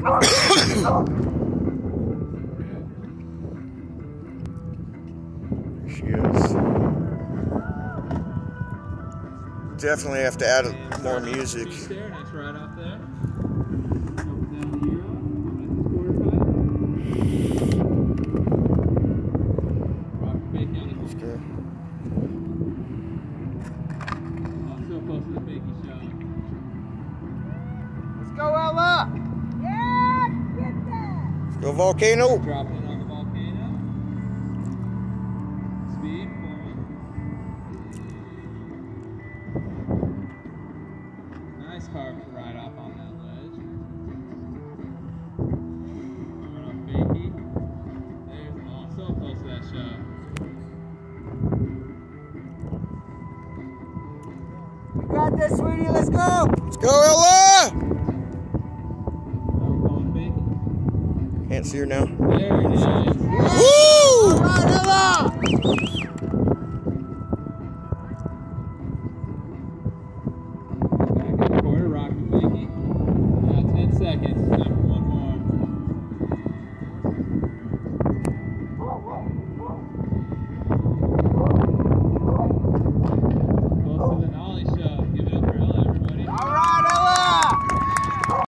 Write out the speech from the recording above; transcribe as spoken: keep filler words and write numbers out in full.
She is. Definitely have to add more music. There, nice ride off there. Let's go. So close to the fakie shot. Let's go, Ella! Yeah, get that! Let's go, Volcano. Drop in on the volcano. Speed for me. Nice carve to ride off on that ledge. Coming up fakie. There's oh, so close to that shot. You got this, sweetie. Let's go! Let's go, Ella! I'm calling fakie. Can't see her now. Very nice. Woo! All right, Ella!